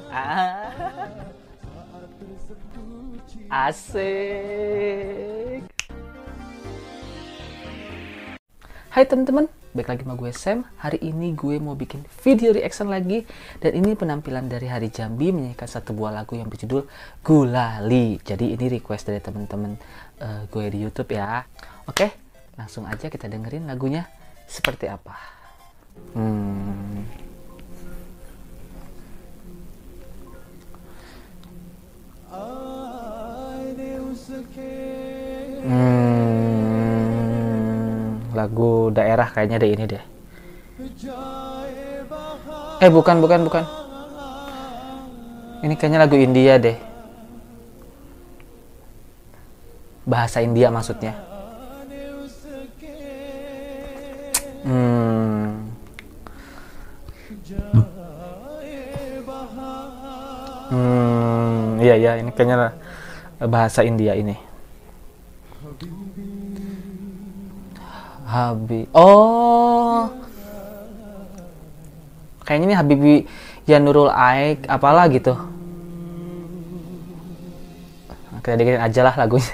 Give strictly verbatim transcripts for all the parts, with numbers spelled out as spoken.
Ah, asik. Hai teman-teman, balik lagi sama gue Sam. Hari ini gue mau bikin video reaction lagi. Dan ini penampilan dari Hari Jambi menyanyikan satu buah lagu yang berjudul Gulali. Jadi ini request dari teman-teman uh, gue di YouTube ya. Oke, langsung aja kita dengerin lagunya seperti apa. Hmm. Hmm, lagu daerah kayaknya deh ini deh. Eh bukan bukan bukan. Ini kayaknya lagu India deh. Bahasa India maksudnya. Hmm. Hmm, iya iya ini kayaknya bahasa India ini. Habib. Oh. Kayaknya ini Habibie ya Nurul Aik apalah gitu. Kita dengerin aja lah lagunya.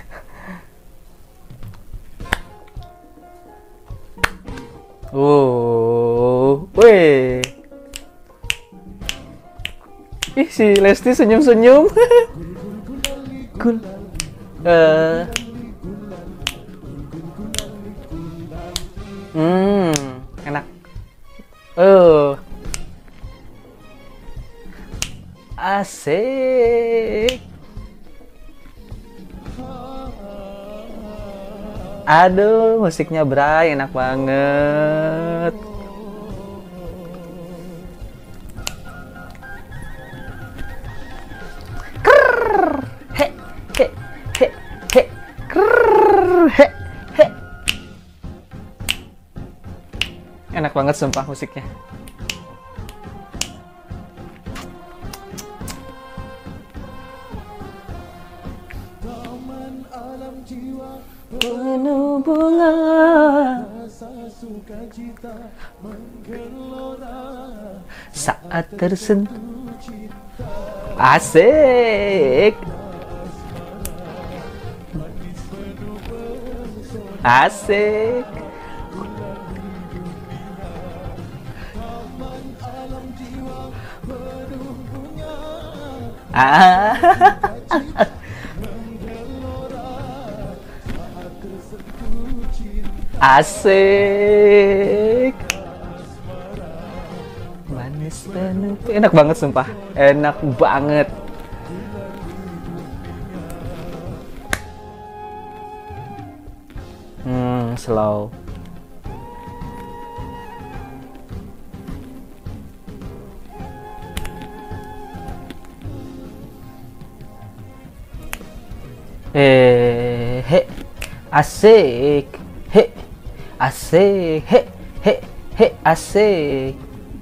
Uh, weh. Ih si Lesti senyum-senyum. Cool. Uh. Hmm, enak. Oh. Asik. Aduh, musiknya Bray enak banget. Krrr, he, he, he, he, krrr, he, he. Enak banget sumpah musiknya. Penuh bunga saat tersentuh. Asik. Asik. Ah. Asik. Manis penuh. Enak banget sumpah. Enak banget. Hmm, slow. Eh, he. Asik. He. Asik, he, he, he, asik.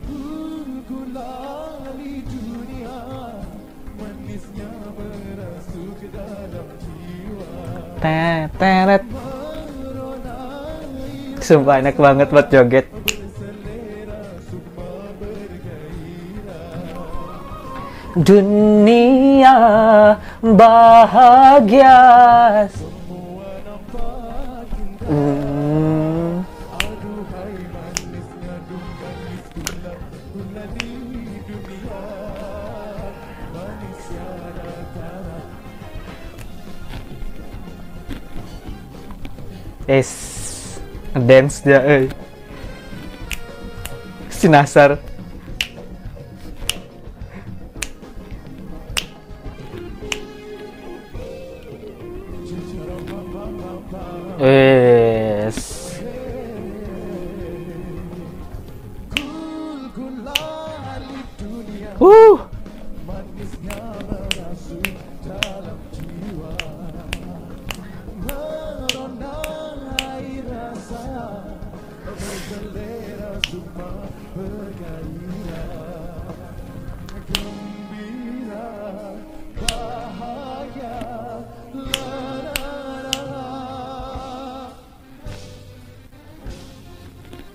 Teret. Sumpah enak banget buat joget. Dunia bahagia. Hmm. Es dance dia eh. Si Nasar. Es Uh.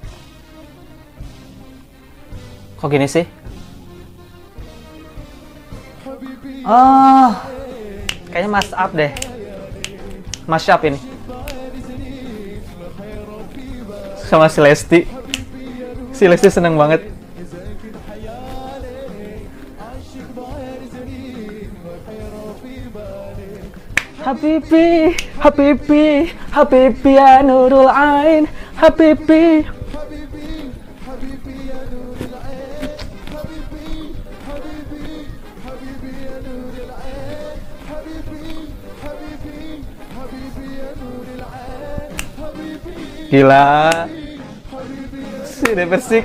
Kok gini sih? Oh, kayaknya Mas Up deh. Mas Up ini. Sama si Lesti. Si Lesti seneng banget. Habibi, Habibi, Habibi ya Nurul Ain, Habibi. Gila, si Persik.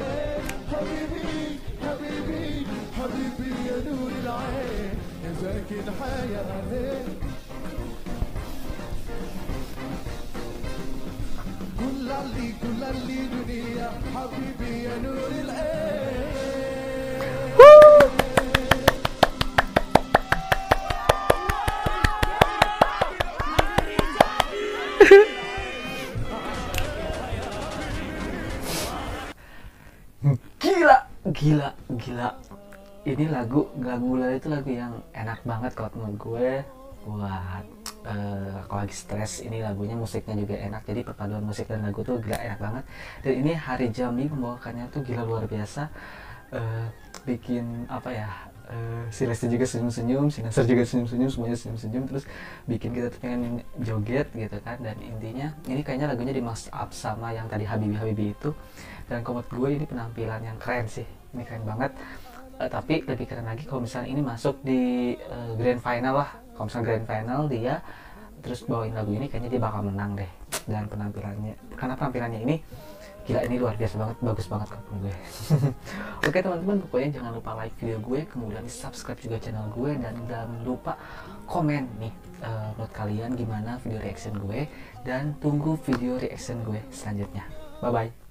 Gila, gila, gila. Ini lagu, lagu Gulali itu lagu yang enak banget kalau menurut gue buat uh, kalau lagi stres. Ini lagunya, musiknya juga enak, jadi perpaduan musik dan lagu tuh gila enak banget. Dan ini Hari Jambi membawakannya tuh gila luar biasa. Uh, bikin apa ya, uh, si Lesti juga senyum-senyum, si Nasar juga senyum-senyum, semuanya senyum-senyum, terus bikin kita tuh pengen joget gitu kan. Dan intinya ini kayaknya lagunya di mash up sama yang tadi Habibi Habibi itu. Dan menurut gue ini penampilan yang keren sih, ini keren banget. Uh, tapi lebih keren lagi kalau misalnya ini masuk di uh, grand final lah. Kalau misalnya grand final dia terus bawain lagu ini, kayaknya dia bakal menang deh. Dan penampilannya, karena penampilannya ini gila, ini luar biasa banget, bagus banget kalau gue. Oke teman-teman, pokoknya jangan lupa like video gue, kemudian subscribe juga channel gue, dan jangan lupa komen nih uh, menurut kalian gimana video reaction gue, dan tunggu video reaction gue selanjutnya. Bye bye.